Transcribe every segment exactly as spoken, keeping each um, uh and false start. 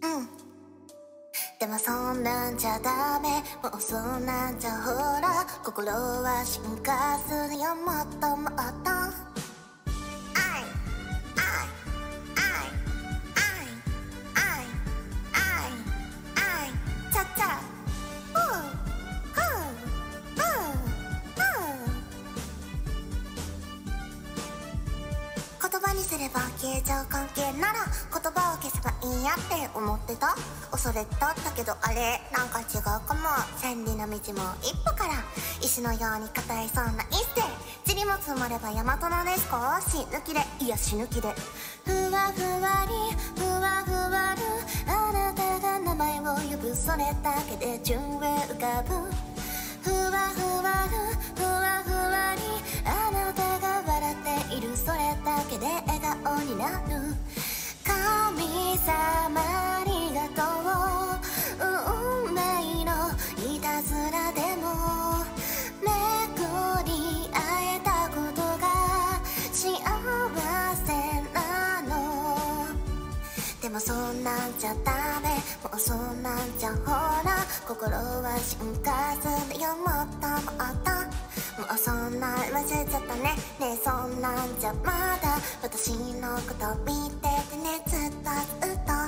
うんでもそんなんじゃダメ、もうそんなんじゃほら心は進化するよもっともっと愛愛愛愛愛愛愛チャチャふうふうふうふう言葉にすれば消えちゃう関係なら言葉を消せばいいやって思ってた。恐れだったけどあれなんか違うかも。千里の道も一歩から石のように硬いそうな一世塵も積もれば大和のね少し抜きでいや死ぬ気でふわふわりふわふわるあなたが名前を呼ぶそれだけで宙へ浮かぶふわふわるふわふわりあなたが笑っているそれだけで笑顔になる神様ありがとう運命のいたずらでも巡り会えたことが幸せなのでもそんなんじゃダメもうそんなんじゃほら心は進化するよもっともっともうそんなん忘れちゃったねねえそんなんじゃまだ私のこと見ててねずっとずっと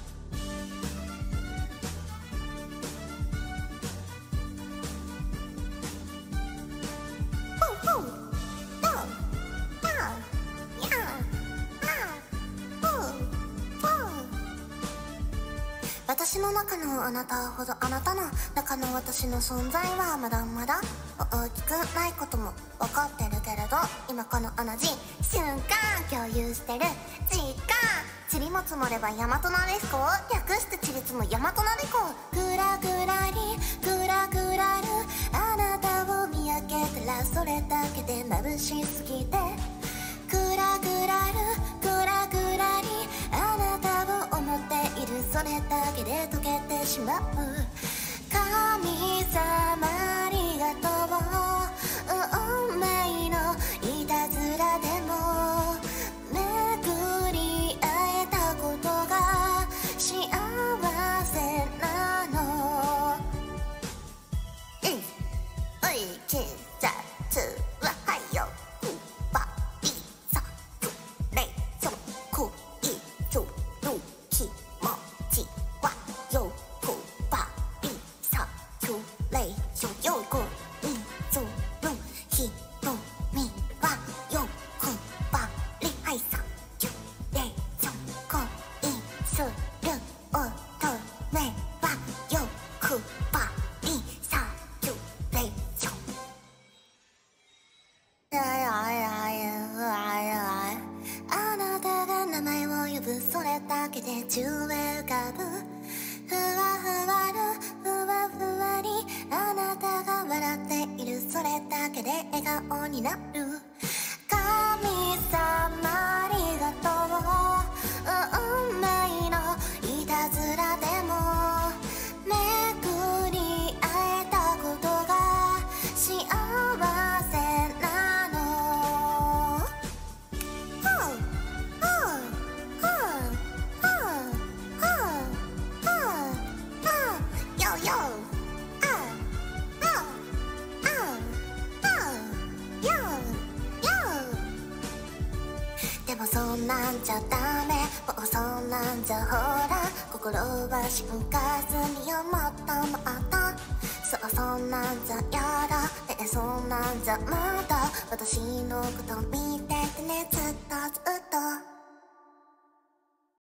私の中のあなたほどあなたの中の私の存在はまだまだ大きくないことも分かってるけれど今この同じ瞬間共有してる時間塵も積もれば大和のレスコ略して塵積む大和のレコグラグラリグラグラるあなたを見上げたらそれだけで眩しすぎてグラグラるグラグラリあなたを思っているそれだけで溶けてしまう神様ありがとう運命のいたずらでも巡り会えたことが幸せなのうんおいけざつははいよばりさくれそくいつる気持ちはよくばりさくれそよくみつるひとみはよくばりはいさくれそ恋する乙女はよくばりさくれそあなたが名前を呼ぶそれだけで宙へ浮かぶふわふわるふわふわりあなたが笑っているそれだけで笑顔になる神様ありがとう運命のいたずらでも巡り会えたことが幸せなのふうふうふうふうふうふうふうよよああああよよでもそんなんじゃダメもうそんなんじゃほら心は進化するよもっともっとそうそんなんじゃやだねえそんなんじゃまだ私のこと見